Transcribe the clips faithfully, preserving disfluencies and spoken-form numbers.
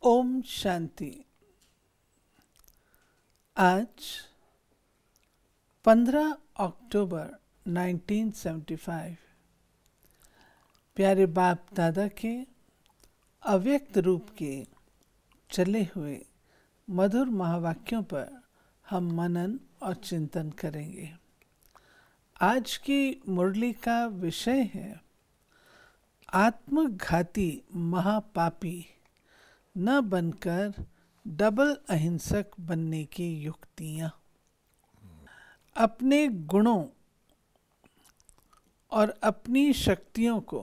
ओम शांति। आज पंद्रह अक्टूबर उन्नीस सौ पचहत्तर प्यारे बाप दादा के अव्यक्त रूप के चले हुए मधुर महावाक्यों पर हम मनन और चिंतन करेंगे। आज की मुरली का विषय है आत्मघाती महापापी न बनकर डबल अहिंसक बनने की युक्तियां। अपने गुणों और अपनी शक्तियों को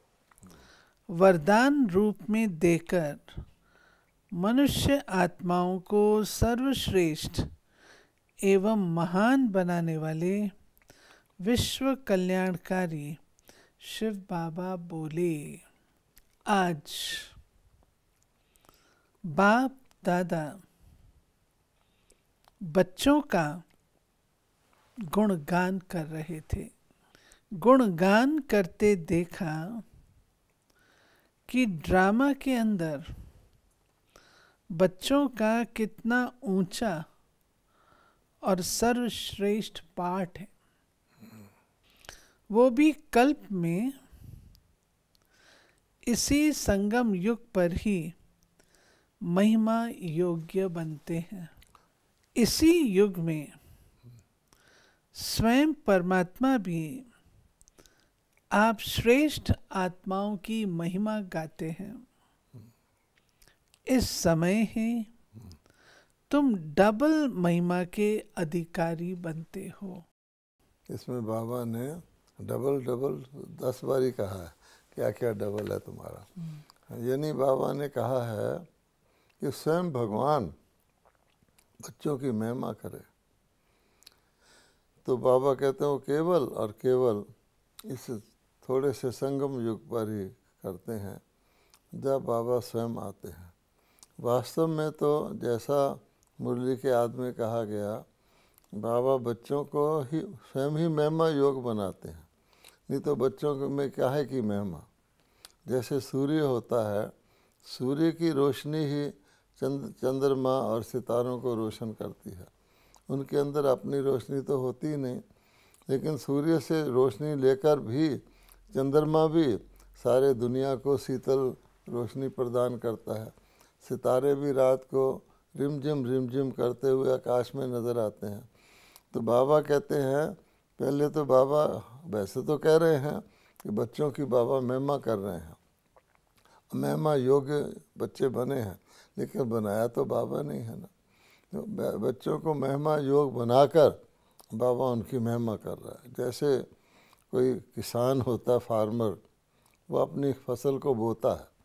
वरदान रूप में देकर मनुष्य आत्माओं को सर्वश्रेष्ठ एवं महान बनाने वाले विश्व कल्याणकारी शिव बाबा बोले, आज बाप दादा बच्चों का गुणगान कर रहे थे। गुणगान करते देखा कि ड्रामा के अंदर बच्चों का कितना ऊंचा और सर्वश्रेष्ठ पाठ है, वो भी कल्प में इसी संगम युग पर ही महिमा योग्य बनते हैं। इसी युग में स्वयं परमात्मा भी आप श्रेष्ठ आत्माओं की महिमा गाते हैं। इस समय ही तुम डबल महिमा के अधिकारी बनते हो। इसमें बाबा ने डबल डबल दस बार ही कहा है, क्या क्या डबल है तुम्हारा। यानी बाबा ने कहा है कि स्वयं भगवान बच्चों की महिमा करे। तो बाबा कहते हैं वो केवल और केवल इस थोड़े से संगम युग पर ही करते हैं जब बाबा स्वयं आते हैं। वास्तव में तो जैसा मुरली के आदि में कहा गया, बाबा बच्चों को ही स्वयं ही महिमा योग बनाते हैं। नहीं तो बच्चों में क्या है कि महिमा, जैसे सूर्य होता है, सूर्य की रोशनी ही चंद चंद्रमा और सितारों को रोशन करती है। उनके अंदर अपनी रोशनी तो होती ही नहीं, लेकिन सूर्य से रोशनी लेकर भी चंद्रमा भी सारे दुनिया को शीतल रोशनी प्रदान करता है। सितारे भी रात को रिमझिम रिमझिम करते हुए आकाश में नज़र आते हैं। तो बाबा कहते हैं, पहले तो बाबा वैसे तो कह रहे हैं कि बच्चों की बाबा महिमा कर रहे हैं, महिमा योग्य बच्चे बने हैं, लेकिन बनाया तो बाबा नहीं है ना। तो बच्चों को महिमा योग बनाकर बाबा उनकी महिमा कर रहा है। जैसे कोई किसान होता, फार्मर, वो अपनी फसल को बोता है।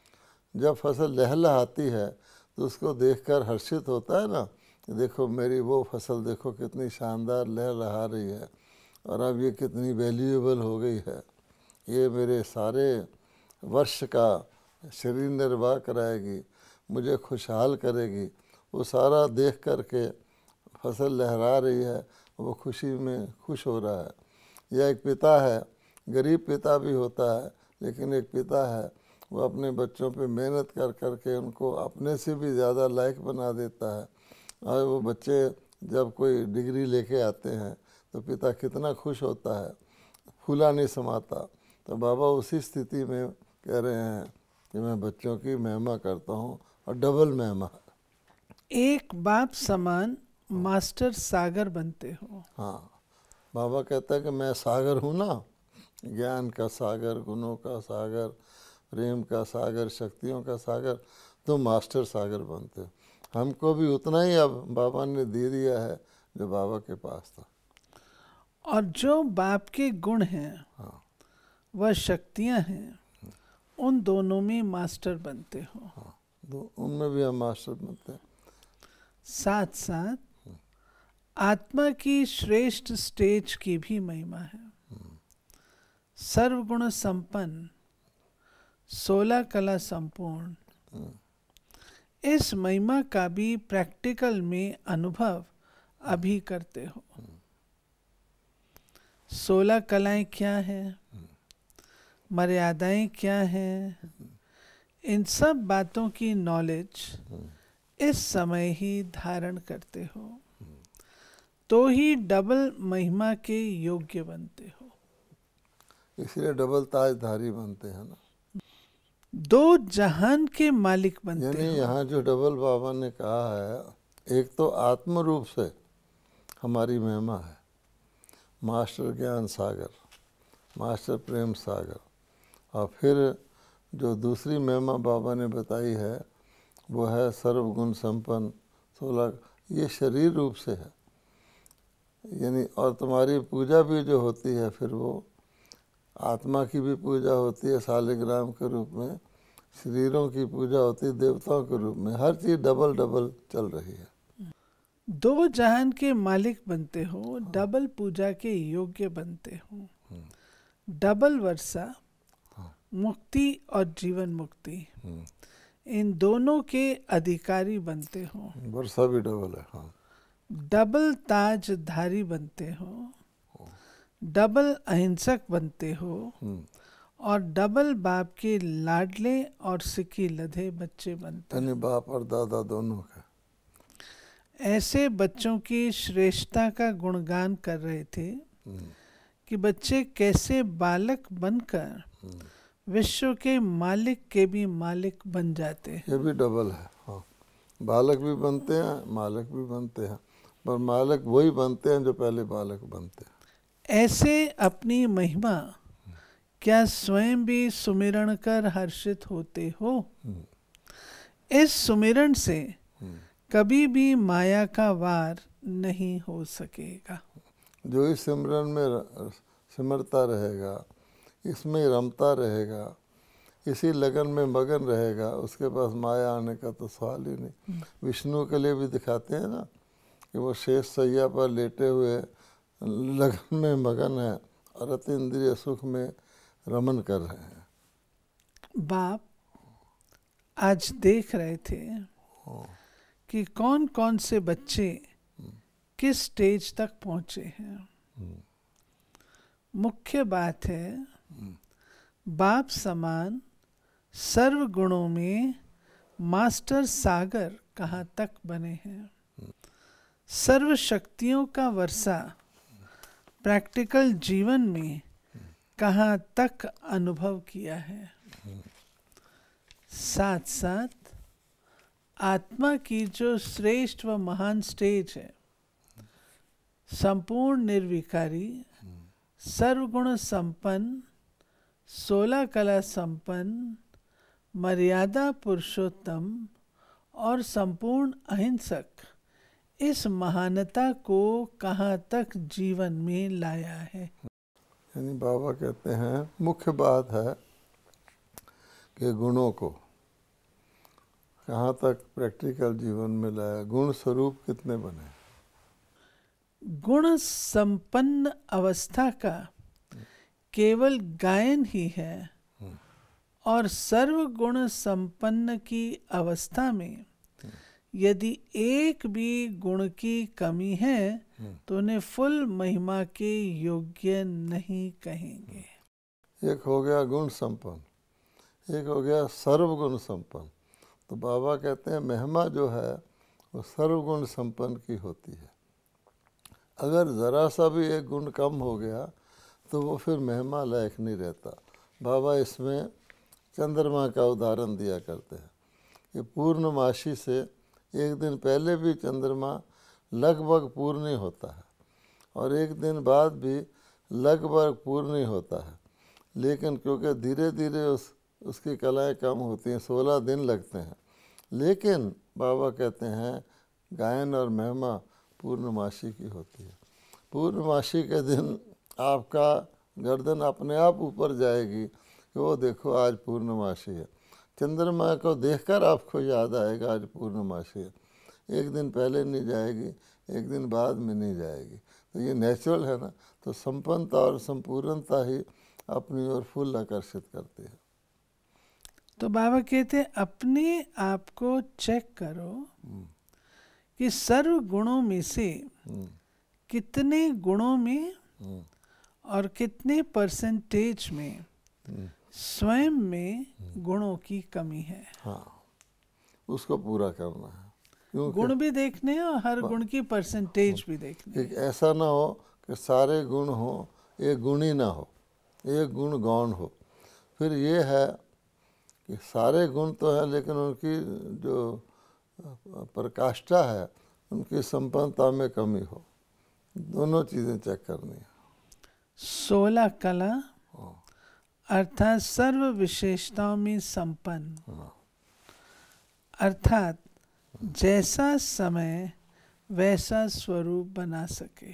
जब फसल लहलहाती है तो उसको देखकर हर्षित होता है ना, देखो मेरी वो फसल देखो कितनी शानदार लहलहा रही है, और अब ये कितनी वैल्यूएबल हो गई है, ये मेरे सारे वर्ष का शरीर निर्वाह कराएगी, मुझे खुशहाल करेगी। वो सारा देख कर के फसल लहरा रही है, वो खुशी में खुश हो रहा है। या एक पिता है, गरीब पिता भी होता है, लेकिन एक पिता है वो अपने बच्चों पे मेहनत कर कर के उनको अपने से भी ज़्यादा लायक बना देता है। और वो बच्चे जब कोई डिग्री लेके आते हैं तो पिता कितना खुश होता है, फूला नहीं समाता। तो बाबा उसी स्थिति में कह रहे हैं कि मैं बच्चों की महिमा करता हूँ, और डबल महिमा। एक बाप समान मास्टर सागर बनते हो। हाँ, बाबा कहता है कि मैं सागर हूँ ना, ज्ञान का सागर, गुणों का सागर, प्रेम का सागर, शक्तियों का सागर। तो मास्टर सागर बनते हो। हमको भी उतना ही अब बाबा ने दे दिया है जो बाबा के पास था। और जो बाप के गुण हैं, हाँ, वह शक्तियां हैं, उन दोनों में मास्टर बनते हो। हाँ, तो उनमें भी हम मास्टर बनते हैं। साथ साथ आत्मा की श्रेष्ठ स्टेज की भी महिमा है। सर्वगुण संपन्न, सोलह कला संपूर्ण। इस महिमा का भी प्रैक्टिकल में अनुभव अभी करते हो। सोलह कलाएं क्या है, मर्यादाएं क्या हैं, इन सब बातों की नॉलेज इस समय ही धारण करते हो तो ही डबल महिमा के योग्य बनते हो। इसलिए डबल ताजधारी बनते हैं ना, दो जहान के मालिक बनते यानी हो। यहाँ जो डबल बाबा ने कहा है, एक तो आत्म रूप से हमारी महिमा है, मास्टर ज्ञान सागर, मास्टर प्रेम सागर, और फिर जो दूसरी महिमा बाबा ने बताई है वो है सर्वगुण संपन्न सोलह, ये शरीर रूप से है। यानी और तुम्हारी पूजा भी जो होती है फिर वो आत्मा की भी पूजा होती है शालिग्राम के रूप में, शरीरों की पूजा होती है देवताओं के रूप में, हर चीज़ डबल डबल चल रही है। दो जहान के मालिक बनते हो, डबल पूजा के योग्य बनते हो, डबल वर्षा मुक्ति और जीवन मुक्ति इन दोनों के अधिकारी बनते हो। वर्षा भी डबल है। हाँ, डबल ताजधारी बनते हो, डबल अहिंसक बनते हो और डबल बाप के लाडले और सिक्की लधे बच्चे बनते हो। यानी बाप और दादा दोनों का। ऐसे बच्चों की श्रेष्ठता का गुणगान कर रहे थे कि बच्चे कैसे बालक बनकर विश्व के मालिक के भी मालिक बन जाते हैं। ये भी डबल है। हाँ, बालक भी बनते हैं, मालिक भी बनते हैं, पर मालिक वही बनते हैं जो पहले बालक बनते हैं। ऐसे अपनी महिमा क्या स्वयं भी सुमिरण कर हर्षित होते हो? इस सुमिरण से कभी भी माया का वार नहीं हो सकेगा। जो इस सिमरन में सिमरता रहेगा, इसमें रमता रहेगा, इसी लगन में मगन रहेगा, उसके पास माया आने का तो सवाल ही नहीं। विष्णु के लिए भी दिखाते हैं ना कि वो शेष सैया पर लेटे हुए लगन में मगन है और अति इंद्रिय सुख में रमन कर रहे हैं। बाप आज देख रहे थे कि कौन कौन से बच्चे किस स्टेज तक पहुंचे हैं। मुख्य बात है बाप समान सर्व गुणों में मास्टर सागर कहाँ तक बने हैं। सर्व शक्तियों का वर्षा प्रैक्टिकल जीवन में कहाँ तक अनुभव किया है। साथ साथ आत्मा की जो श्रेष्ठ व महान स्टेज है, संपूर्ण निर्विकारी, सर्वगुण संपन्न, सोलह कला संपन्न, मर्यादा पुरुषोत्तम और संपूर्ण अहिंसक, इस महानता को कहाँ तक जीवन में लाया है। यानी बाबा कहते हैं मुख्य बात है कि गुणों को कहाँ तक प्रैक्टिकल जीवन में लाया, गुण स्वरूप कितने बने। गुण संपन्न अवस्था का केवल गायन ही है और सर्व गुण संपन्न की अवस्था में यदि एक भी गुण की कमी है तो उन्हें फुल महिमा के योग्य नहीं कहेंगे। एक हो गया गुण संपन्न, एक हो गया सर्वगुण संपन्न। तो बाबा कहते हैं महिमा जो है वो सर्वगुण संपन्न की होती है। अगर ज़रा सा भी एक गुण कम हो गया तो वो फिर महिमा लायक नहीं रहता। बाबा इसमें चंद्रमा का उदाहरण दिया करते हैं कि पूर्णमासी से एक दिन पहले भी चंद्रमा लगभग पूर्ण ही होता है और एक दिन बाद भी लगभग पूर्ण ही होता है, लेकिन क्योंकि धीरे धीरे उस उसकी कलाएं कम होती हैं, सोलह दिन लगते हैं। लेकिन बाबा कहते हैं गायन और महिमा पूर्णमासी की होती है। पूर्णमासी के दिन आपका गर्दन अपने आप ऊपर जाएगी कि वो देखो आज पूर्णमासी है। चंद्रमा को देखकर आपको याद आएगा आज पूर्णमासी है। एक दिन पहले नहीं जाएगी, एक दिन बाद में नहीं जाएगी। तो ये नेचुरल है ना। तो संपन्नता और संपूर्णता ही अपनी ओर फुल आकर्षित करती है। तो बाबा कहते हैं अपने आप को चेक करो कि सर्व गुणों में से कितने गुणों में और कितने परसेंटेज में स्वयं में गुणों की कमी है। हाँ, उसको पूरा करना है। क्योंकि गुण भी देखने हैं और हर गुण की परसेंटेज भी देखनी एक है। ऐसा ना हो कि सारे गुण हो, एक गुण ही ना हो, एक गुण गौण हो। फिर ये है कि सारे गुण तो है लेकिन उनकी जो प्रकाष्ठा है, उनकी संपन्नता में कमी हो। दोनों चीज़ें चेक करनी है। सोलह कला अर्थात सर्व विशेषताओं में संपन्न, अर्थात जैसा समय वैसा स्वरूप बना सके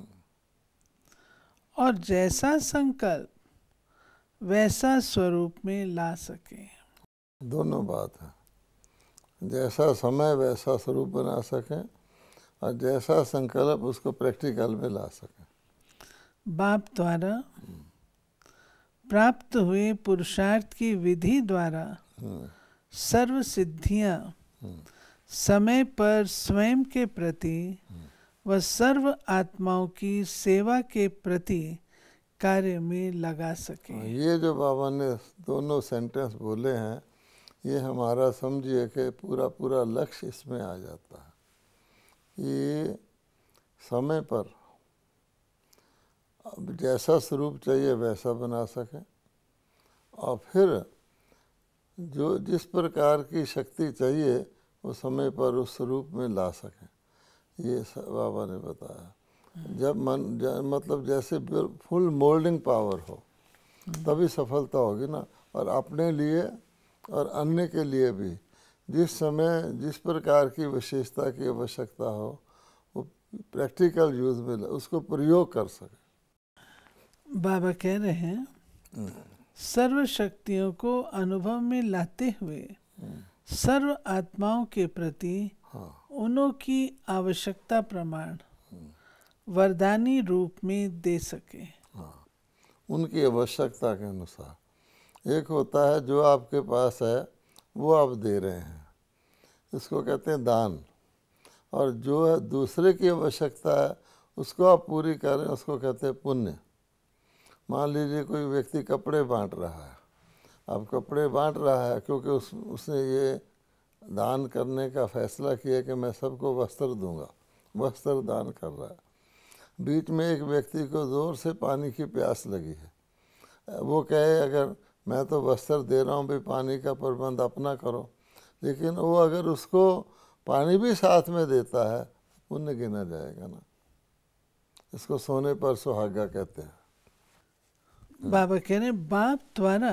और जैसा संकल्प वैसा स्वरूप में ला सके। दोनों बात है, जैसा समय वैसा स्वरूप बना सकें और जैसा संकल्प उसको प्रैक्टिकल में ला सकें। बाप द्वारा प्राप्त हुए पुरुषार्थ की विधि द्वारा सर्व सिद्धियां समय पर स्वयं के प्रति व सर्व आत्माओं की सेवा के प्रति कार्य में लगा सके। ये जो बाबा ने दोनों सेंटेंस बोले हैं, ये हमारा समझिए कि पूरा पूरा लक्ष्य इसमें आ जाता है। ये समय पर अब जैसा स्वरूप चाहिए वैसा बना सकें और फिर जो जिस प्रकार की शक्ति चाहिए वो समय पर उस स्वरूप में ला सकें। ये बाबा ने बताया। जब मन ज, मतलब जैसे फुल मोल्डिंग पावर हो तभी सफलता होगी ना। और अपने लिए और अन्य के लिए भी जिस समय जिस प्रकार की विशेषता की आवश्यकता हो वो प्रैक्टिकल यूज में उसको प्रयोग कर सके। बाबा कह रहे हैं सर्व शक्तियों को अनुभव में लाते हुए सर्व आत्माओं के प्रति हाँ, उन्हों की आवश्यकता प्रमाण वरदानी रूप में दे सके। हाँ, उनकी आवश्यकता के अनुसार। एक होता है जो आपके पास है वो आप दे रहे हैं, इसको कहते हैं दान। और जो है दूसरे की आवश्यकता है उसको आप पूरी करें, उसको कहते हैं पुण्य। मान लीजिए कोई व्यक्ति कपड़े बांट रहा है, अब कपड़े बांट रहा है क्योंकि उस उसने ये दान करने का फैसला किया कि मैं सबको वस्त्र दूंगा, वस्त्र दान कर रहा है। बीच में एक व्यक्ति को ज़ोर से पानी की प्यास लगी है, वो कहे अगर मैं तो वस्त्र दे रहा हूँ भाई पानी का प्रबंध अपना करो, लेकिन वो अगर उसको पानी भी साथ में देता है पुण्य गिना जाएगा ना। इसको सोने पर सुहागा कहते हैं। बाबा कह रहे हैं बाप द्वारा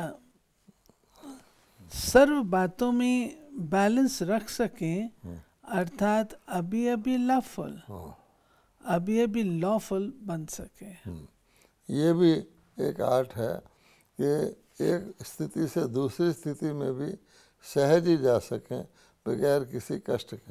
सर्व बातों में बैलेंस रख सकें, अर्थात अभी अभी लॉफुल अभी अभी लॉफुल बन सके। ये भी एक आर्ट है कि एक स्थिति से दूसरी स्थिति में भी सहज ही जा सकें बगैर किसी कष्ट के।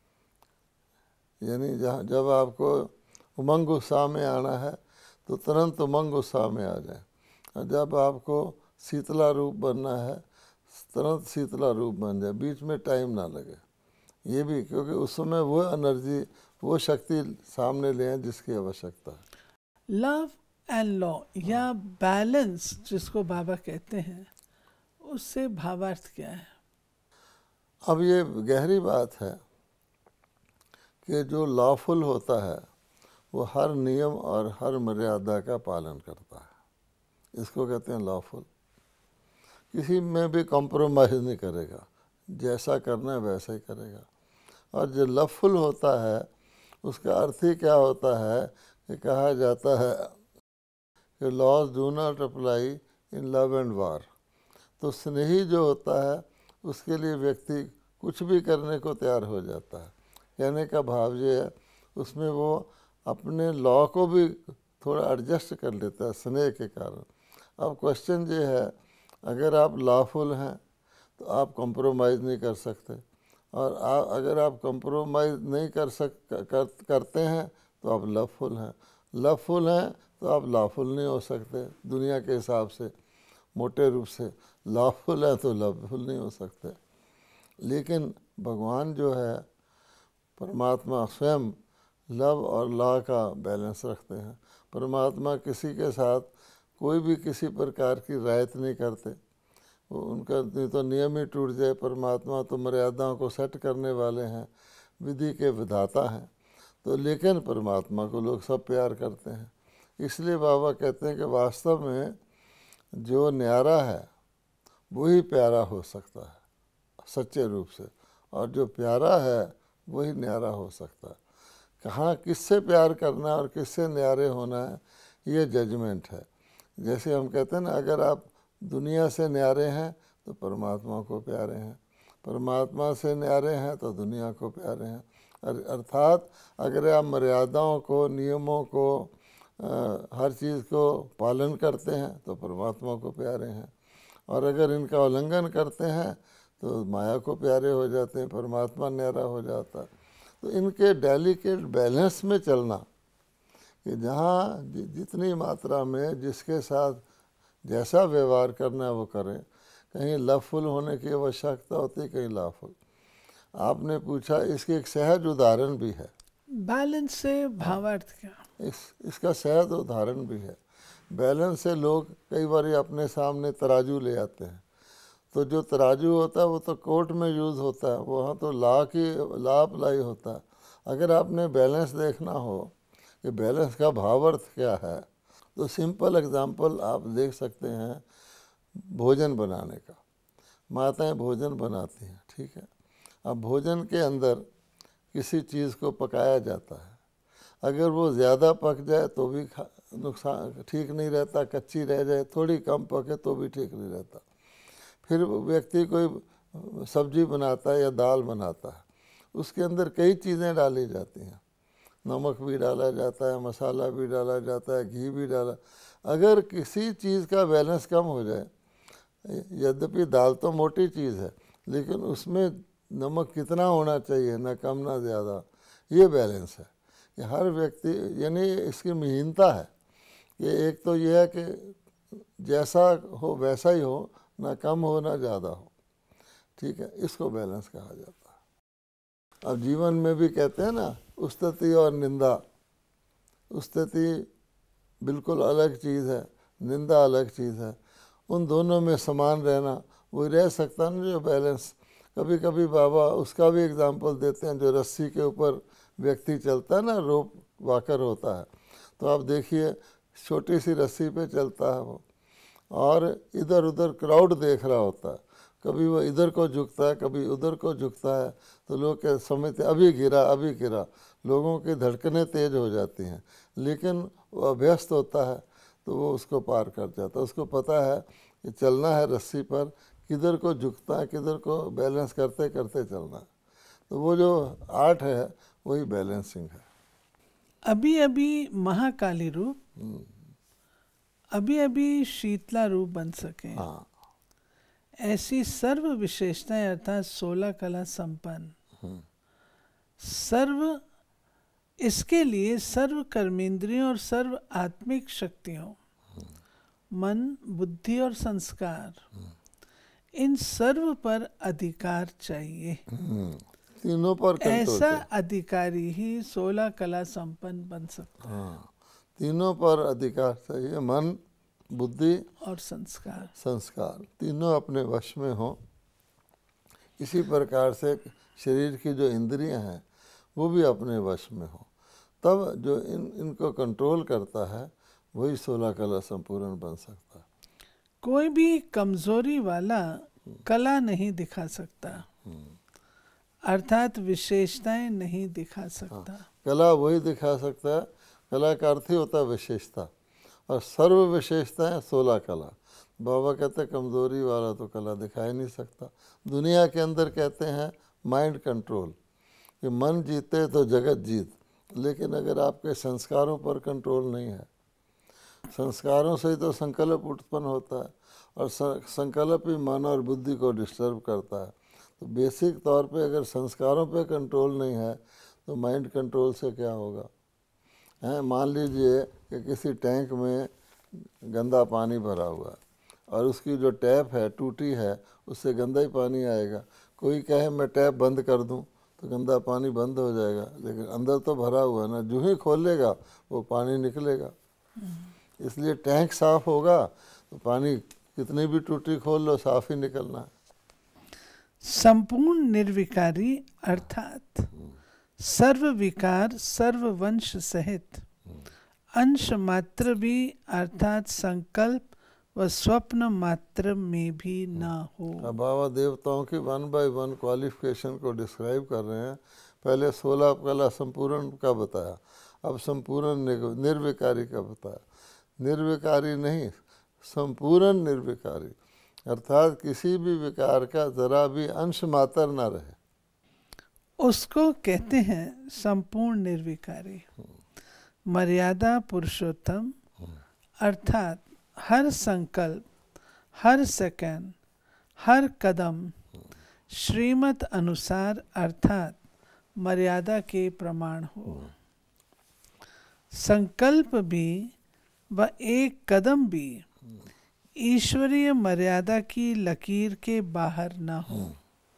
यानी जहाँ जब आपको उमंग उत्साह में आना है तो तुरंत उमंग उत्साह में आ जाए, और जब आपको शीतला रूप बनना है तुरंत शीतला रूप बन जाए, बीच में टाइम ना लगे। ये भी क्योंकि उस समय वो एनर्जी वो शक्ति सामने ले आए जिसकी आवश्यकता है। लव एंड लॉ या बैलेंस जिसको बाबा कहते हैं, उससे भावार्थ क्या है? अब ये गहरी बात है कि जो लॉफुल होता है वो हर नियम और हर मर्यादा का पालन करता है, इसको कहते हैं लॉफुल। किसी में भी कॉम्प्रोमाइज़ नहीं करेगा, जैसा करना है वैसा ही करेगा। और जो लवफुल होता है उसका अर्थ ही क्या होता है कि कहा जाता है कि laws do not apply in love and war. तो स्नेही जो होता है उसके लिए व्यक्ति कुछ भी करने को तैयार हो जाता है। कहने का भाव ये है उसमें वो अपने लॉ को भी थोड़ा एडजस्ट कर लेता है स्नेह के कारण। अब क्वेश्चन ये है अगर आप लॉफुल हैं तो आप कॉम्प्रोमाइज़ नहीं कर सकते, और आ, अगर आप कॉम्प्रोमाइज़ नहीं कर सक कर, करते हैं तो आप लवफुल हैं। लवफुल हैं तो आप लॉफुल नहीं हो सकते दुनिया के हिसाब से। मोटे रूप से लॉफुल है तो लवफुल नहीं हो सकते। लेकिन भगवान जो है परमात्मा स्वयं लव और लॉ का बैलेंस रखते हैं। परमात्मा किसी के साथ कोई भी किसी प्रकार की रायत नहीं करते। वो उनका नहीं तो नियम ही टूट जाए। परमात्मा तो मर्यादाओं को सेट करने वाले हैं, विधि के विधाता हैं। तो लेकिन परमात्मा को लोग सब प्यार करते हैं। इसलिए बाबा कहते हैं कि वास्तव में जो न्यारा है वही प्यारा हो सकता है सच्चे रूप से, और जो प्यारा है वही न्यारा हो सकता है। कहाँ किससे प्यार करना है और किससे न्यारे होना है, ये जजमेंट है। जैसे हम कहते हैं ना, अगर आप दुनिया से न्यारे हैं तो परमात्मा को प्यारे हैं, परमात्मा से न्यारे हैं तो दुनिया को प्यारे हैं। अर्थात अगर आप मर्यादाओं को, नियमों को, आ, हर चीज़ को पालन करते हैं तो परमात्मा को प्यारे हैं, और अगर इनका उल्लंघन करते हैं तो माया को प्यारे हो जाते हैं, परमात्मा न्यारा हो जाता है। तो इनके डेलिकेट बैलेंस में चलना, कि जहाँ जितनी मात्रा में जिसके साथ जैसा व्यवहार करना है वो करें। कहीं लवफुल होने की आवश्यकता होती है, कहीं लाफुल। आपने पूछा, इसकी एक सहज उदाहरण भी है। बैलेंस से भावार्थ क्या? इस इसका सहज उदाहरण भी है। बैलेंस से लोग कई बार अपने सामने तराजू ले आते हैं, तो जो तराजू होता है वो तो कोर्ट में यूज़ होता है, वहाँ तो ला की ला अप्लाई होता है। अगर आपने बैलेंस देखना हो कि बैलेंस का भावार्थ क्या है, तो सिंपल एग्जांपल आप देख सकते हैं भोजन बनाने का। माताएं भोजन बनाती हैं, ठीक है। अब भोजन के अंदर किसी चीज़ को पकाया जाता है, अगर वो ज़्यादा पक जाए तो भी नुकसान ठीक नहीं रहता, कच्ची रह जाए, थोड़ी कम पके तो भी ठीक नहीं रहता। फिर व्यक्ति कोई सब्जी बनाता है या दाल बनाता है, उसके अंदर कई चीज़ें डाली जाती हैं, नमक भी डाला जाता है, मसाला भी डाला जाता है, घी भी डाला। अगर किसी चीज़ का बैलेंस कम हो जाए, यद्यपि दाल तो मोटी चीज़ है, लेकिन उसमें नमक कितना होना चाहिए, ना कम ना ज़्यादा, ये बैलेंस है। कि हर व्यक्ति, यानी इसकी महीनता है कि एक तो ये है कि जैसा हो वैसा ही हो, ना कम हो ना ज़्यादा हो, ठीक है। इसको बैलेंस कहा जाता है। अब जीवन में भी कहते हैं ना, स्तुति और निंदा। स्तुति बिल्कुल अलग चीज़ है, निंदा अलग चीज़ है। उन दोनों में समान रहना वही रह सकता ना जो बैलेंस। कभी कभी बाबा उसका भी एग्जाम्पल देते हैं, जो रस्सी के ऊपर व्यक्ति चलता है ना, रोप वाकर होता है, तो आप देखिए छोटी सी रस्सी पे चलता है वो, और इधर उधर क्राउड देख रहा होता है, कभी वो इधर को झुकता है, कभी उधर को झुकता है, तो लोग क्या समझते अभी गिरा अभी गिरा, लोगों की धड़कनें तेज हो जाती हैं, लेकिन वो अभ्यस्त होता है तो वो उसको पार कर जाता है। उसको पता है कि चलना है रस्सी पर, किधर को झुकता है, किधर को बैलेंस करते करते चलना है। तो वो जो आर्ट है वही बैलेंसिंग है। अभी अभी महाकाली रूप, अभी अभी शीतला रूप बन सके, हाँ, ऐसी सर्व विशेषताएं अर्थात सोलह कला संपन्न, सर्व इसके लिए सर्व कर्मेंद्रियों और सर्व आत्मिक शक्तियों, मन, बुद्धि और संस्कार, इन सर्व पर अधिकार चाहिए। तीनों पर ऐसा अधिकारी ही सोलह कला संपन्न बन सकता है। हाँ, तीनों पर अधिकार चाहिए। मन, बुद्धि और संस्कार संस्कार तीनों अपने वश में हो। इसी प्रकार से शरीर की जो इंद्रियां हैं वो भी अपने वश में हो, तब जो इन इनको कंट्रोल करता है वही सोलह कला संपूर्ण बन सकता है। कोई भी कमजोरी वाला कला नहीं दिखा सकता, अर्थात विशेषताएं नहीं दिखा सकता। हाँ, कला वही दिखा सकता है, कला का अर्थ ही होता है विशेषता, और सर्व विशेषताएं सोलह कला। बाबा कहते हैं कमजोरी वाला तो कला दिखा ही नहीं सकता। दुनिया के अंदर कहते हैं माइंड कंट्रोल, कि मन जीते तो जगत जीत, लेकिन अगर आपके संस्कारों पर कंट्रोल नहीं है, संस्कारों से ही तो संकल्प उत्पन्न होता है, और संकल्प ही मन और बुद्धि को डिस्टर्ब करता है। तो बेसिक तौर पे अगर संस्कारों पे कंट्रोल नहीं है तो माइंड कंट्रोल से क्या होगा। हैं, मान लीजिए कि किसी टैंक में गंदा पानी भरा हुआ है और उसकी जो टैप है टूटी है, उससे गंदा ही पानी आएगा। कोई कहे मैं टैप बंद कर दूं तो गंदा पानी बंद हो जाएगा, लेकिन अंदर तो भरा हुआ है ना, जो ही खोलेगा वो पानी निकलेगा। इसलिए टैंक साफ होगा तो पानी कितनी भी टूटी खोल लो साफ ही निकलना है। संपूर्ण निर्विकारी अर्थात सर्व विकार सर्व वंश सहित अंश मात्र भी अर्थात संकल्प व स्वप्न मात्र में भी न हो। अब बाबा देवताओं की वन बाय वन क्वालिफिकेशन को डिस्क्राइब कर रहे हैं। पहले सोलह कला संपूर्ण का बताया, अब संपूर्ण निर्विकारी का बताया। निर्विकारी नहीं, संपूर्ण निर्विकारी अर्थात किसी भी विकार का जरा भी अंश मात्र न रहे, उसको कहते हैं संपूर्ण निर्विकारी। मर्यादा पुरुषोत्तम अर्थात हर संकल्प, हर सेकंड, हर कदम श्रीमत अनुसार अर्थात मर्यादा के प्रमाण हो। संकल्प भी व एक कदम भी ईश्वरीय मर्यादा की लकीर के बाहर न हो।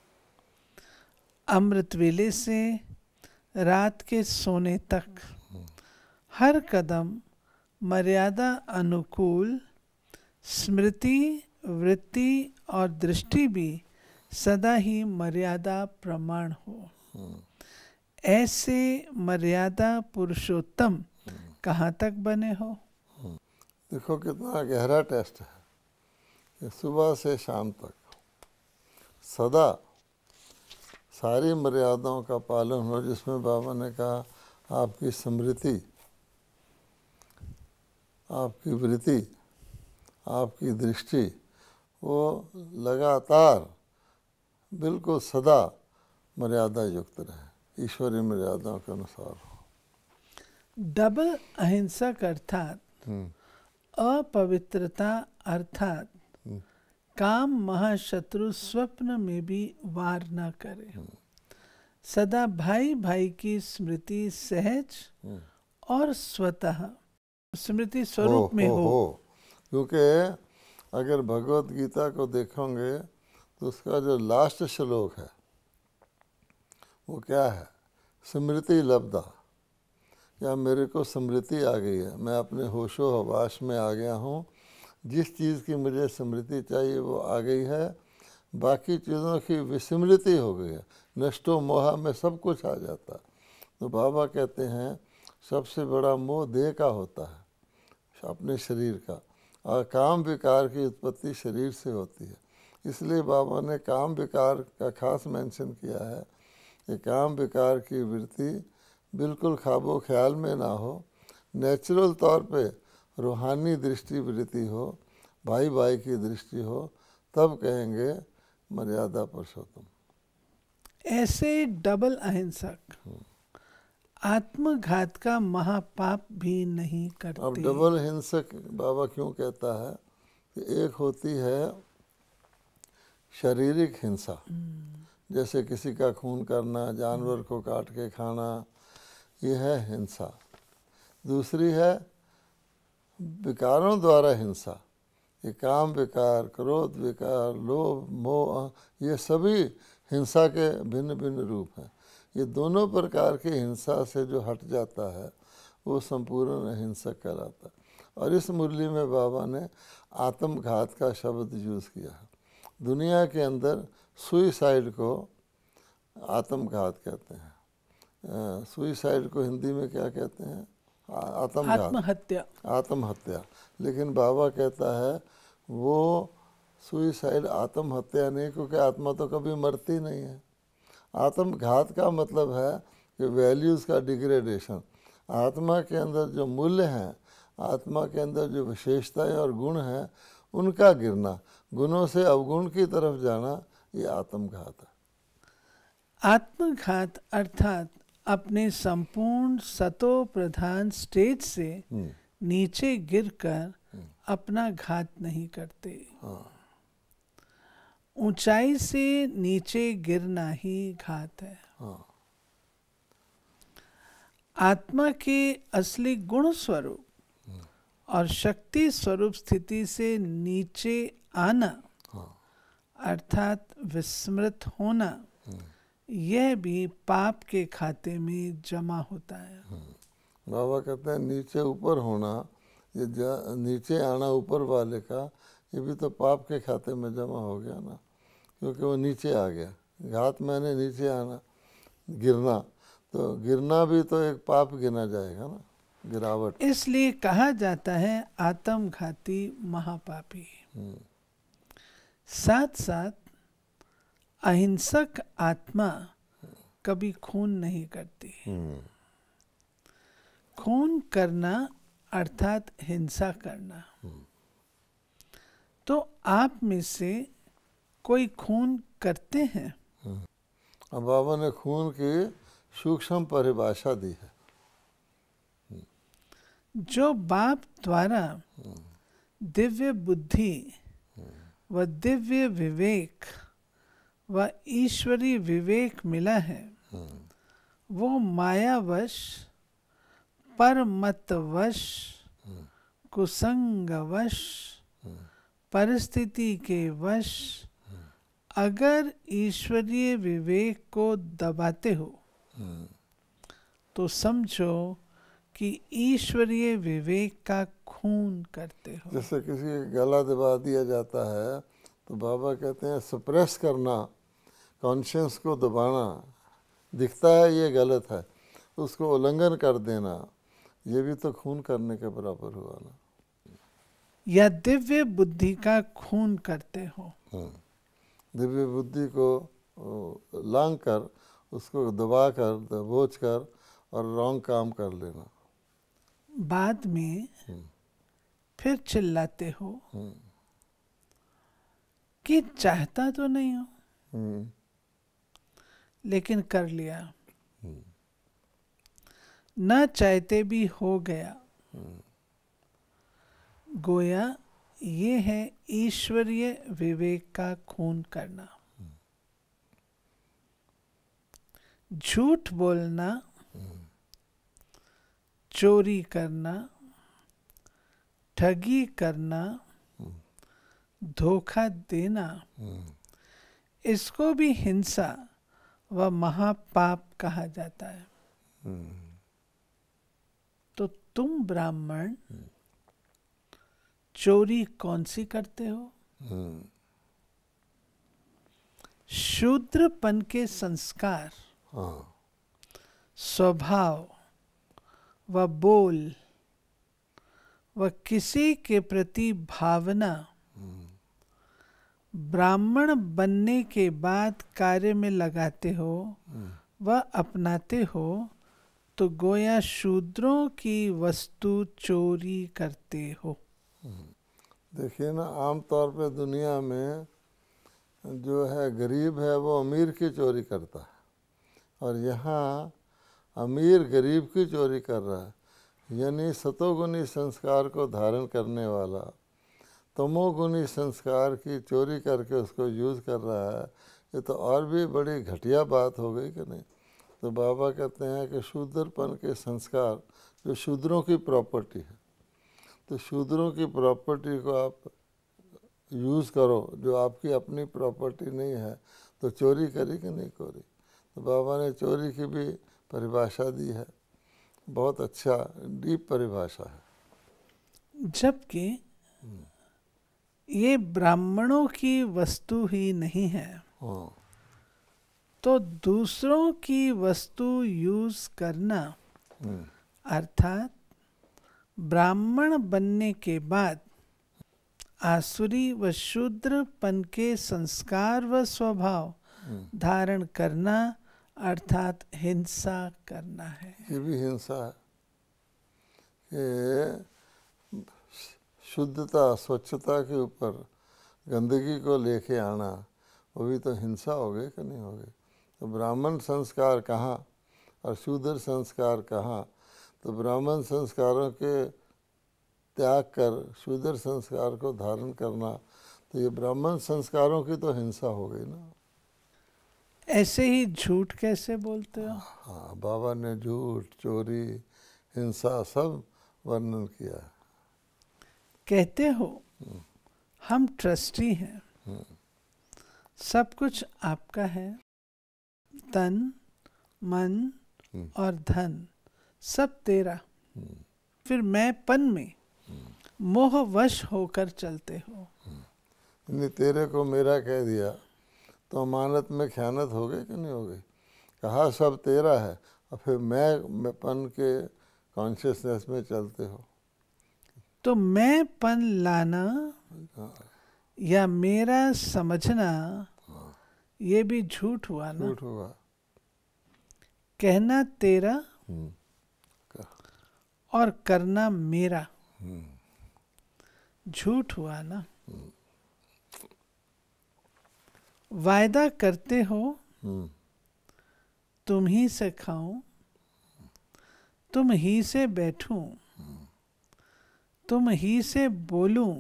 अमृत वेले से रात के सोने तक हर कदम मर्यादा अनुकूल स्मृति, वृत्ति और दृष्टि भी सदा ही मर्यादा प्रमाण हो। ऐसे मर्यादा पुरुषोत्तम कहाँ तक बने हो? देखो कितना गहरा टेस्ट है कि सुबह से शाम तक सदा सारी मर्यादाओं का पालन हो, जिसमें बाबा ने कहा आपकी स्मृति, आपकी वृत्ति, आपकी दृष्टि वो लगातार बिल्कुल सदा मर्यादा युक्त रहे, ईश्वरीय मर्यादाओं के अनुसार हो। डबल अहिंसक अर्थात अपवित्रता अर्थात काम महाशत्रु स्वप्न में भी वार न करे। सदा भाई भाई की स्मृति सहज और स्वतः स्मृति स्वरूप में हो, हो, हो। क्योंकि अगर भगवत गीता को देखोगे तो उसका जो लास्ट श्लोक है वो क्या है? स्मृति लब्धा, क्या मेरे को स्मृति आ गई है, मैं अपने होशो हवास में आ गया हूँ, जिस चीज़ की मुझे स्मृति चाहिए वो आ गई है, बाकी चीज़ों की विस्मृति हो गई है, नष्टो मोह में सब कुछ आ जाता है। तो बाबा कहते हैं सबसे बड़ा मोह देह का होता है, अपने शरीर का, और काम विकार की उत्पत्ति शरीर से होती है। इसलिए बाबा ने काम विकार का खास मेंशन किया है कि काम विकार की वृत्ति बिल्कुल ख्वाबो ख्याल में ना हो, नेचुरल तौर पे रूहानी दृष्टि वृत्ति हो, भाई भाई की दृष्टि हो, तब कहेंगे मर्यादा पुरुषोत्तम। ऐसे डबल अहिंसक आत्मघात का महापाप भी नहीं करते। अब डबल हिंसक बाबा क्यों कहता है कि एक होती है शारीरिक हिंसा, जैसे किसी का खून करना, जानवर को काट के खाना, ये है हिंसा। दूसरी है विकारों द्वारा हिंसा, ये काम विकार, क्रोध विकार, लोभ, मोह, ये सभी हिंसा के भिन्न भिन्न रूप हैं। ये दोनों प्रकार की हिंसा से जो हट जाता है वो संपूर्ण अहिंसक कहलाता है। और इस मुरली में बाबा ने आत्मघात का शब्द यूज़ किया है। दुनिया के अंदर सुइसाइड को आत्मघात कहते हैं। सुइसाइड को हिंदी में क्या कहते हैं? आत्मघात, आत्महत्या। आत्महत्या। लेकिन बाबा कहता है वो सुइसाइड आत्महत्या नहीं, क्योंकि आत्मा तो कभी मरती नहीं है। आत्मघात का मतलब है कि वैल्यूज़ का डिग्रेडेशन, आत्मा के अंदर जो मूल्य हैं, आत्मा के अंदर जो विशेषताएं और गुण हैं, उनका गिरना, गुणों से अवगुण की तरफ जाना, ये आत्मघात है। आत्मघात अर्थात अपने संपूर्ण सतो प्रधान स्टेज से नीचे गिरकर अपना घात नहीं करते। हाँ। ऊंचाई से नीचे गिरना ही घात है। हाँ। आत्मा के असली गुण स्वरूप और शक्ति स्वरूप स्थिति से नीचे आना, हाँ। अर्थात विस्मृत होना, यह भी पाप के खाते में जमा होता है। बाबा कहते हैं नीचे ऊपर होना ये नीचे आना ऊपर वाले का, ये भी तो पाप के खाते में जमा हो गया ना, क्योंकि वो नीचे आ गया। घात मैंने नीचे आना, गिरना, तो गिरना भी तो एक पाप गिना जाएगा ना, गिरावट। इसलिए कहा जाता है आत्मघाती महापापी। साथ साथ अहिंसक आत्मा कभी खून नहीं करती। खून करना अर्थात हिंसा करना। तो आप में से कोई खून करते हैं? अब बाबा ने खून की सूक्ष्म परिभाषा दी है। जो बाप द्वारा दिव्य बुद्धि व दिव्य विवेक व ईश्वरी विवेक मिला है, वो मायावश, परमतवश, कुसंगवश, परिस्थिति के वश अगर ईश्वरीय विवेक को दबाते हो तो समझो कि ईश्वरीय विवेक का खून करते हो। जैसे किसी का गला दबा दिया जाता है तो बाबा कहते हैं सप्रेस करना, कॉन्शियस को दबाना, दिखता है ये गलत है, उसको उल्लंघन कर देना, ये भी तो खून करने के बराबर हुआ ना। या दिव्य बुद्धि का खून करते हो। दिव्य बुद्धि को लांग कर, उसको दबा कर, दबोच कर और रॉन्ग काम कर लेना। बाद में फिर चिल्लाते हो कि चाहता तो नहीं हो, लेकिन कर लिया, न चाहते भी हो गया। गोया ये है ईश्वरीय विवेक का खून करना। झूठ बोलना, चोरी करना, ठगी करना, धोखा देना, इसको भी हिंसा व महापाप कहा जाता है। तो तुम ब्राह्मण चोरी कौन सी करते हो? शूद्रपन के संस्कार, स्वभाव व बोल व किसी के प्रति भावना ब्राह्मण बनने के बाद कार्य में लगाते हो व अपनाते हो, तो गोया शूद्रों की वस्तु चोरी करते हो। देखिए ना, आमतौर पे दुनिया में जो है गरीब है वो अमीर की चोरी करता है, और यहाँ अमीर गरीब की चोरी कर रहा है। यानी सतोगुणी संस्कार को धारण करने वाला तमोगुणी संस्कार की चोरी करके उसको यूज़ कर रहा है। ये तो और भी बड़ी घटिया बात हो गई कि नहीं। तो बाबा कहते हैं कि शूद्रपन के संस्कार जो शूद्रों की प्रॉपर्टी है, तो शूद्रों की प्रॉपर्टी को आप यूज़ करो जो आपकी अपनी प्रॉपर्टी नहीं है, तो चोरी करी कि नहीं करी। तो बाबा ने चोरी की भी परिभाषा दी है, बहुत अच्छा डीप परिभाषा है। जबकि ये ब्राह्मणों की वस्तु ही नहीं है, हाँ, तो दूसरों की वस्तु यूज करना अर्थात ब्राह्मण बनने के बाद आसुरी व शूद्रपन के संस्कार व स्वभाव धारण करना अर्थात हिंसा करना है। ये भी हिंसा है कि शुद्धता स्वच्छता के ऊपर गंदगी को लेके आना, वो भी तो हिंसा हो गई कि नहीं हो गई। तो ब्राह्मण संस्कार कहाँ और शूद्र संस्कार कहाँ। तो ब्राह्मण संस्कारों के त्याग कर शूद्र संस्कार को धारण करना, तो ये ब्राह्मण संस्कारों की तो हिंसा हो गई ना। ऐसे ही झूठ कैसे बोलते हो? हाँ, बाबा ने झूठ, चोरी, हिंसा सब वर्णन किया है। कहते हो हम ट्रस्टी हैं, सब कुछ आपका है, तन मन और धन सब तेरा, फिर मैं पन में मोहवश होकर चलते हो। नहीं, तेरे को मेरा कह दिया तो अमानत में ख़यानत हो गई कि नहीं हो गई? कहा सब तेरा है और फिर मैं मैं पन के कॉन्शियसनेस में चलते हो। तो मैं पन लाना या मेरा समझना ये भी झूठ हुआ ना। झूठ हुआ। कहना तेरा हम्म, और करना मेरा झूठ हुआ ना। वायदा करते हो हम्म, तुम ही से खाऊं, तुम ही से बैठूं, तुम ही से बोलूं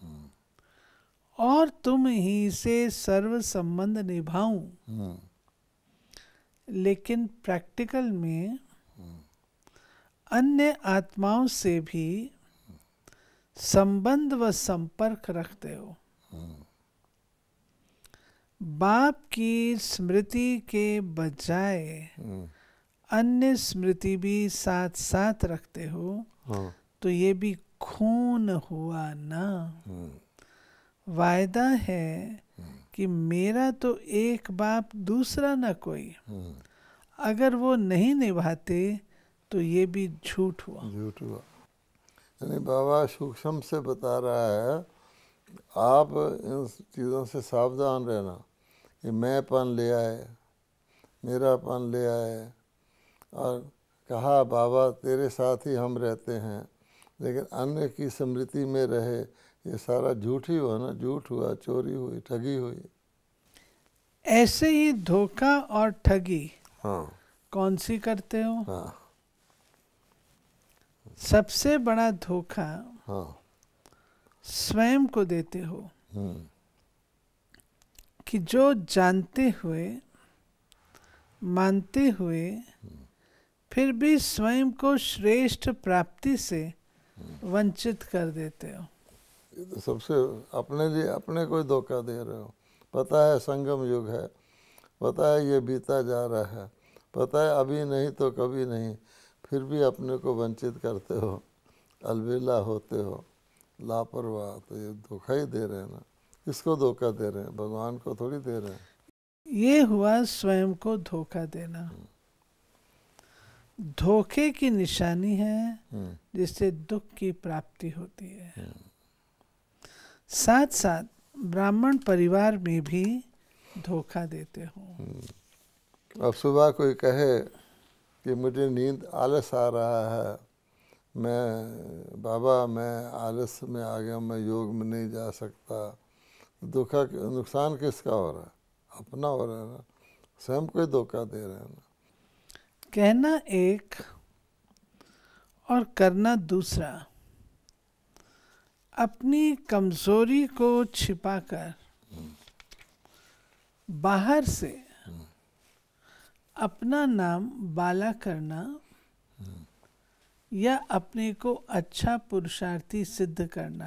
और तुम ही से सर्व संबंध निभाऊं। हम्म, लेकिन प्रैक्टिकल में अन्य आत्माओं से भी संबंध व संपर्क रखते हो। बाप की स्मृति के बजाय हम्म, अन्य स्मृति भी साथ साथ रखते हो। हाँ, तो ये भी खून हुआ ना। हम्म, वायदा है कि मेरा तो एक बाप दूसरा ना कोई। हम्म, अगर वो नहीं निभाते तो ये भी झूठ हुआ। झूठ हुआ। यानी बाबा सूक्ष्म से बता रहा है आप इन चीज़ों से सावधान रहना कि मैं पन ले आए, मेरा पन ले आए, और कहा बाबा तेरे साथ ही हम रहते हैं, लेकिन अन्य की स्मृति में रहे, ये सारा झूठ ही हुआ ना। झूठ हुआ, चोरी हुई, ठगी हुई। ऐसे ही धोखा और ठगी हाँ, कौन सी करते हो? हाँ, सबसे बड़ा धोखा हाँ, स्वयं को देते हो हम्म, कि जो जानते हुए मानते हुए फिर भी स्वयं को श्रेष्ठ प्राप्ति से वंचित कर देते हो। ये तो सबसे अपने लिए अपने को ही धोखा दे रहे हो। पता है संगम युग है, पता है ये बीता जा रहा है, पता है अभी नहीं तो कभी नहीं, फिर भी अपने को वंचित करते हो, अलविदा होते हो, लापरवाह। तो ये धोखा ही दे रहे हैं ना। किसको धोखा दे रहे हैं? भगवान को थोड़ी दे रहे हैं। ये हुआ स्वयं को धोखा देना। धोखे की निशानी है हम्म, जिससे दुख की प्राप्ति होती है। साथ साथ ब्राह्मण परिवार में भी धोखा देते हो। अब सुबह कोई कहे कि मुझे नींद आलस आ रहा है, मैं बाबा मैं आलस में आ गया, मैं योग में नहीं जा सकता। धोखा, नुकसान किसका हो रहा है? अपना हो रहा है ना। स्वयं को ही धोखा दे रहे हैं ना। कहना एक और करना दूसरा। अपनी कमजोरी को छिपाकर बाहर से अपना नाम बाला करना या अपने को अच्छा पुरुषार्थी सिद्ध करना,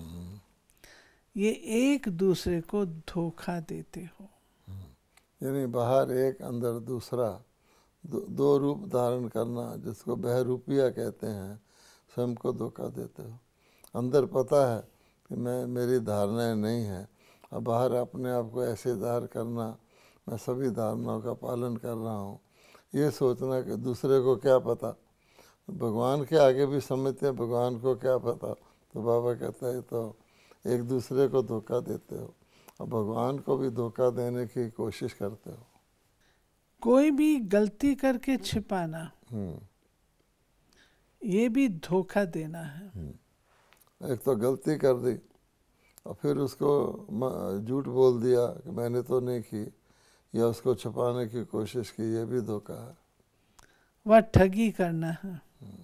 ये एक दूसरे को धोखा देते हो। यानी बाहर एक, अंदर दूसरा, दो, दो रूप धारण करना, जिसको बहरूपिया कहते हैं। स्वयं को धोखा देते हो। अंदर पता है कि मैं, मेरी धारणाएं नहीं हैं, और बाहर अपने आप को ऐसे धार करना मैं सभी धारणाओं का पालन कर रहा हूँ। ये सोचना कि दूसरे को क्या पता, भगवान के आगे भी समझते हैं भगवान को क्या पता। तो बाबा कहता है तो एक दूसरे को धोखा देते हो और भगवान को भी धोखा देने की कोशिश करते हो। कोई भी गलती करके छिपाना, हम्म, ये भी धोखा देना है। एक तो गलती कर दी और फिर उसको झूठ बोल दिया कि मैंने तो नहीं की, या उसको छुपाने की कोशिश की, ये भी धोखा है। वह ठगी करना है।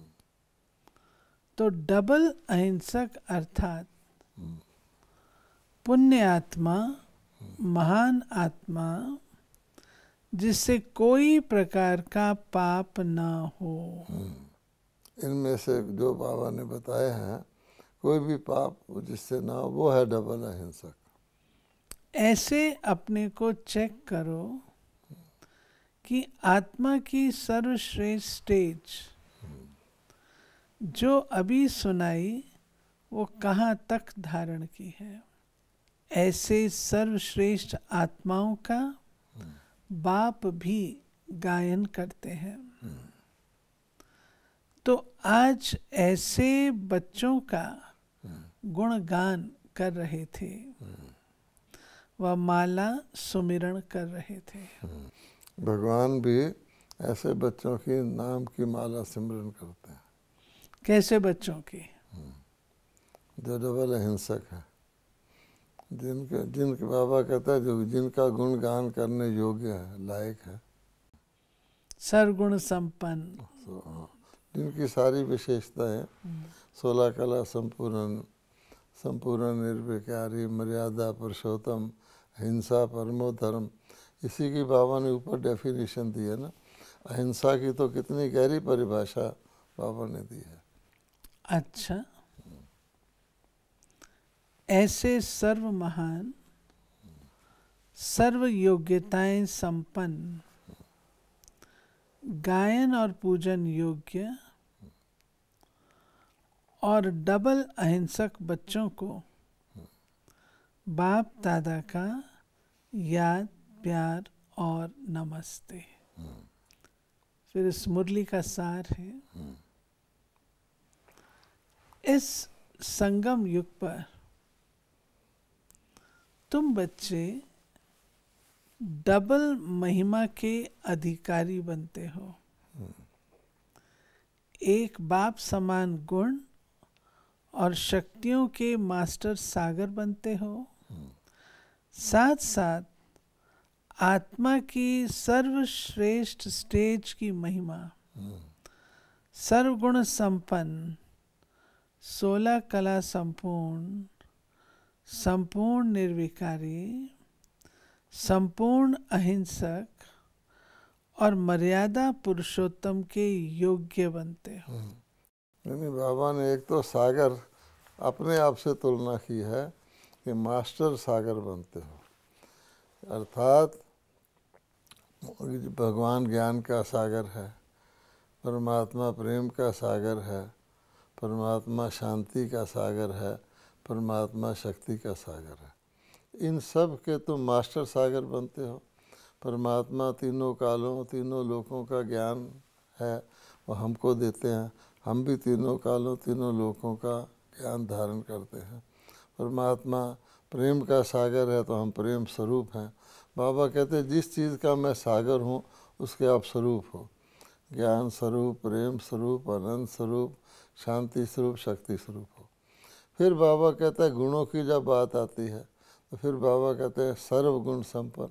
तो डबल अहिंसक अर्थात पुण्य आत्मा, महान आत्मा, जिससे कोई प्रकार का पाप ना हो। इनमें से जो बाबा ने बताए हैं, कोई भी पाप जिससे ना हो, वो है डबल अहिंसक। ऐसे अपने को चेक करो कि आत्मा की सर्वश्रेष्ठ स्टेज जो अभी सुनाई, वो कहाँ तक धारण की है। ऐसे सर्वश्रेष्ठ आत्माओं का बाप भी गायन करते हैं। तो आज ऐसे बच्चों का गुणगान कर रहे थे, वह माला सुमिरण कर रहे थे। भगवान भी ऐसे बच्चों की नाम की माला सिमरन करते हैं। कैसे बच्चों की? जो डबल अहिंसक है, जिनके जिनके बाबा कहता है जो जिनका गुणगान करने योग्य है, लायक है, सर्वगुण संपन्न, so, हाँ, जिनकी सारी विशेषताएं सोलह कला संपूर्ण, संपूर्ण निर्विकारी, मर्यादा पुरुषोत्तम, अहिंसा परमो धर्म, इसी की बाबा ने ऊपर डेफिनेशन दी है ना। अहिंसा की तो कितनी गहरी परिभाषा बाबा ने दी है। अच्छा, ऐसे सर्व महान, सर्व योग्यताएं संपन्न, गायन और पूजन योग्य और डबल अहिंसक बच्चों को बाप दादा का याद, प्यार और नमस्ते। फिर इस मुरली का सार है, इस संगम युग पर तुम बच्चे डबल महिमा के अधिकारी बनते हो। एक बाप समान गुण और शक्तियों के मास्टर सागर बनते हो, साथ साथ आत्मा की सर्वश्रेष्ठ स्टेज की महिमा, सर्वगुण संपन्न, सोलह कला संपूर्ण, संपूर्ण निर्विकारी, संपूर्ण अहिंसक और मर्यादा पुरुषोत्तम के योग्य बनते हो। यानी बाबा ने एक तो सागर अपने आप से तुलना की है कि मास्टर सागर बनते हो, अर्थात भगवान ज्ञान का सागर है, परमात्मा प्रेम का सागर है, परमात्मा शांति का सागर है, परमात्मा शक्ति का सागर है। इन सब के तुम मास्टर सागर बनते हो। परमात्मा तीनों कालों, तीनों लोकों का ज्ञान है, वो हमको देते हैं। हम भी तीनों कालों, तीनों लोकों का ज्ञान धारण करते हैं। परमात्मा प्रेम का सागर है, तो हम प्रेम स्वरूप हैं। बाबा कहते हैं जिस चीज़ का मैं सागर हूँ उसके आप स्वरूप हो। ज्ञान स्वरूप, प्रेम स्वरूप, आनंद स्वरूप, शांति स्वरूप, शक्ति स्वरूप हो। फिर बाबा कहता है गुणों की जब बात आती है तो फिर बाबा कहते हैं सर्वगुण संपन्न।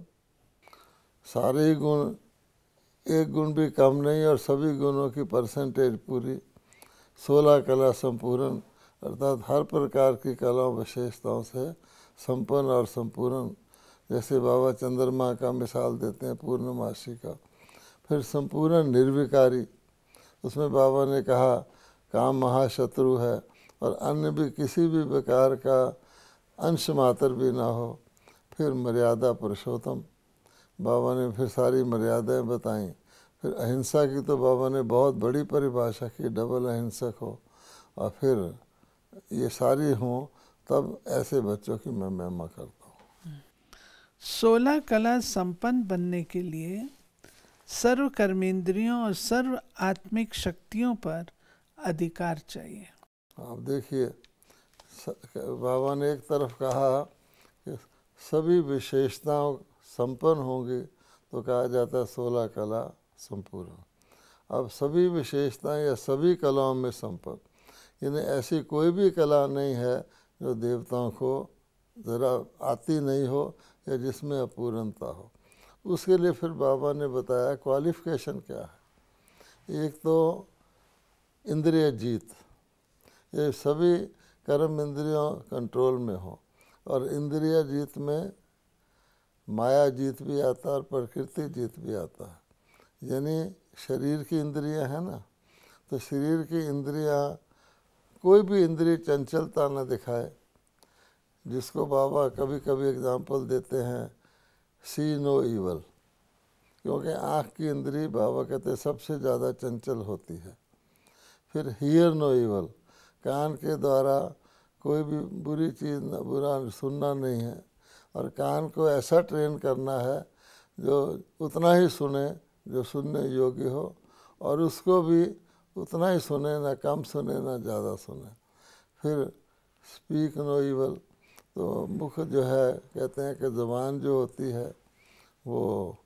सारे गुण, एक गुण भी कम नहीं और सभी गुणों की परसेंटेज पूरी। सोलह कला संपूर्ण, अर्थात हर प्रकार की कला विशेषताओं से संपन्न और संपूर्ण। जैसे बाबा चंद्रमा का मिसाल देते हैं, पूर्णमासी का। फिर संपूर्ण निर्विकारी, उसमें बाबा ने कहा काम महाशत्रु है और अन्य भी किसी भी प्रकार का अंश मात्र भी ना हो। फिर मर्यादा पुरुषोत्तम, बाबा ने फिर सारी मर्यादाएं बताई। फिर अहिंसा की तो बाबा ने बहुत बड़ी परिभाषा की, डबल अहिंसक हो। और फिर ये सारी हों तब ऐसे बच्चों की मैं महिमा करता हूँ। सोलह कला संपन्न बनने के लिए सर्व कर्मेंद्रियों और सर्व आत्मिक शक्तियों पर अधिकार चाहिए। आप देखिए, बाबा ने एक तरफ कहा कि सभी विशेषताओं संपन्न होंगी तो कहा जाता है सोलह कला संपूर्ण। अब सभी विशेषताएं या सभी कलाओं में संपन्न, यानी ऐसी कोई भी कला नहीं है जो देवताओं को ज़रा आती नहीं हो या जिसमें अपूर्णता हो। उसके लिए फिर बाबा ने बताया क्वालिफिकेशन क्या है। एक तो इंद्रिय जीत, ये सभी कर्म इंद्रियों कंट्रोल में हो। और इंद्रिय जीत में माया जीत भी आता है और प्रकृति जीत भी आता है। यानी शरीर की इंद्रियां हैं ना, तो शरीर की इंद्रियां, कोई भी इंद्रिय चंचलता न दिखाए। जिसको बाबा कभी कभी एग्जाम्पल देते हैं सी नो ईवल, क्योंकि आँख की इंद्री बाबा कहते हैं सबसे ज़्यादा चंचल होती है। फिर हियर नो ईवल, कान के द्वारा कोई भी बुरी चीज़ न बुरा सुनना नहीं है, और कान को ऐसा ट्रेन करना है जो उतना ही सुने जो सुनने योग्य हो, और उसको भी उतना ही सुने, ना कम सुने ना ज़्यादा सुने। फिर स्पीक नो ईवल, तो मुख जो है कहते हैं कि ज़बान जो होती है वो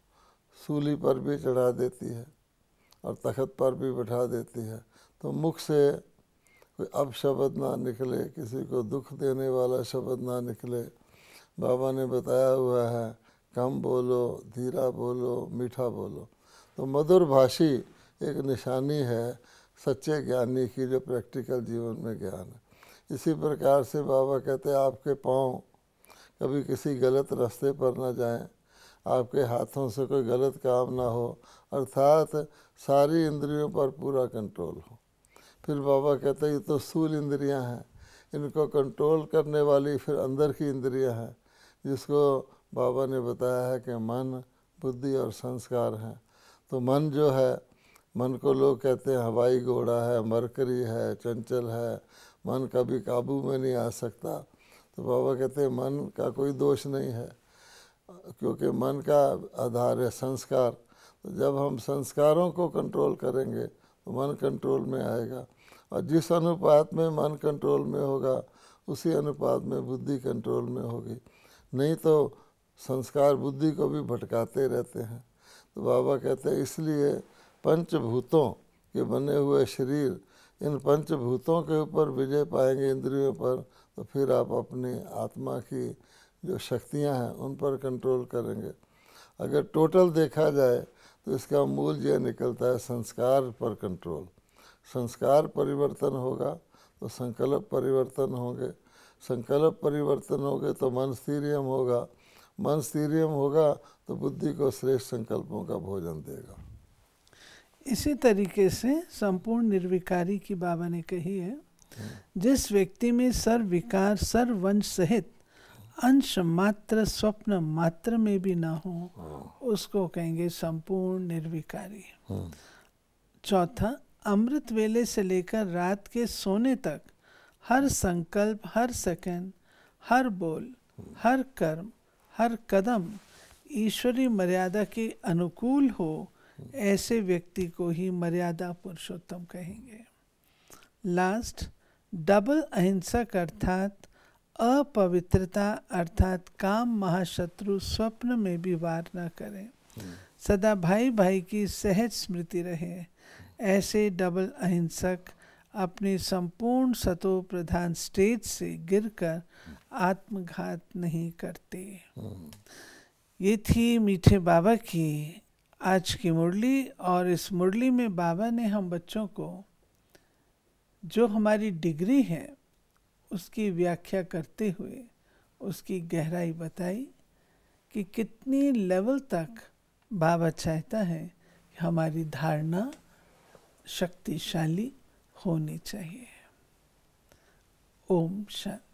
सूली पर भी चढ़ा देती है और तख्त पर भी बैठा देती है। तो मुख से कोई अपशब्द ना निकले, किसी को दुख देने वाला शब्द ना निकले। बाबा ने बताया हुआ है कम बोलो, धीरा बोलो, मीठा बोलो। तो मधुर भाषी एक निशानी है सच्चे ज्ञानी की, जो प्रैक्टिकल जीवन में ज्ञान है। इसी प्रकार से बाबा कहते हैं आपके पाँव कभी किसी गलत रास्ते पर ना जाएं, आपके हाथों से कोई गलत काम ना हो, अर्थात सारी इंद्रियों पर पूरा कंट्रोल हो। फिर बाबा कहते हैं ये तो स्थूल इंद्रियां हैं, इनको कंट्रोल करने वाली फिर अंदर की इंद्रियां हैं, जिसको बाबा ने बताया है कि मन, बुद्धि और संस्कार हैं। तो मन जो है, मन को लोग कहते हैं हवाई घोड़ा है, मरकरी है, चंचल है, मन कभी काबू में नहीं आ सकता। तो बाबा कहते हैं मन का कोई दोष नहीं है, क्योंकि मन का आधार है संस्कार। तो जब हम संस्कारों को कंट्रोल करेंगे तो मन कंट्रोल में आएगा, और जिस अनुपात में मन कंट्रोल में होगा उसी अनुपात में बुद्धि कंट्रोल में होगी। नहीं तो संस्कार बुद्धि को भी भटकाते रहते हैं। तो बाबा कहते हैं इसलिए पंचभूतों के बने हुए शरीर, इन पंचभूतों के ऊपर विजय पाएंगे इंद्रियों पर, तो फिर आप अपनी आत्मा की जो शक्तियां हैं उन पर कंट्रोल करेंगे। अगर टोटल देखा जाए तो इसका मूल यह निकलता है संस्कार पर कंट्रोल। संस्कार परिवर्तन होगा तो संकल्प परिवर्तन होंगे, संकल्प परिवर्तन होंगे तो मन स्थैर्यम होगा, मन स्थैर्यम होगा तो बुद्धि को श्रेष्ठ संकल्पों का भोजन देगा। इसी तरीके से संपूर्ण निर्विकारी की बाबा ने कही है, जिस व्यक्ति में सर्व विकार सर्व वंश सहित अंश मात्र स्वप्न मात्र में भी ना हो, उसको कहेंगे संपूर्ण निर्विकारी। चौथा, अमृत वेले से लेकर रात के सोने तक हर संकल्प, हर सेकंड, हर बोल, हर कर्म, हर कदम ईश्वरी मर्यादा के अनुकूल हो, ऐसे व्यक्ति को ही मर्यादा पुरुषोत्तम कहेंगे। लास्ट, डबल अहिंसक अर्थात अपवित्रता अर्थात काम महाशत्रु स्वप्न में भी वार न करें, सदा भाई भाई की सहज स्मृति रहे। ऐसे डबल अहिंसक अपनी संपूर्ण सतो प्रधान स्टेज से गिरकर आत्मघात नहीं करते। ये थी मीठे बाबा की आज की मुरली, और इस मुरली में बाबा ने हम बच्चों को जो हमारी डिग्री है उसकी व्याख्या करते हुए उसकी गहराई बताई कि कितनी लेवल तक बाबा चाहता है कि हमारी धारणा शक्तिशाली होनी चाहिए। ओम शांति।